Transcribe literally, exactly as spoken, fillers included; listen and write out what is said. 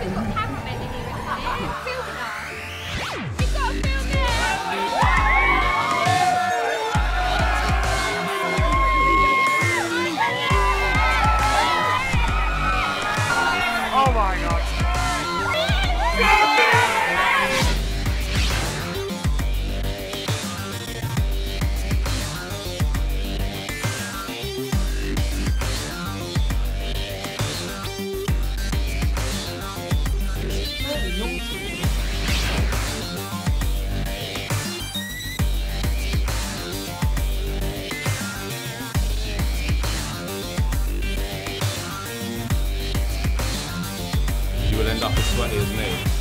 we've got cameramen in here, isn't it? Filming us. We've got to film it. Oh my god. You will end up as sweaty as me.